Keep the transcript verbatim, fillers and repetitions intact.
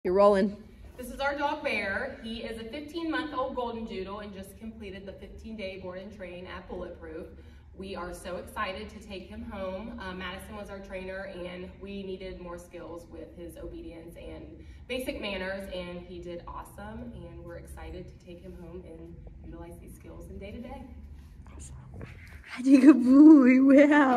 You're rolling. This is our dog Bear. He is a fifteen month old golden doodle and just completed the fifteen day board and train at Bulletproof. We are so excited to take him home. Uh, Madison was our trainer and we needed more skills with his obedience and basic manners, and he did awesome, and we're excited to take him home and utilize these skills in day to day. Awesome. Good boy, wow.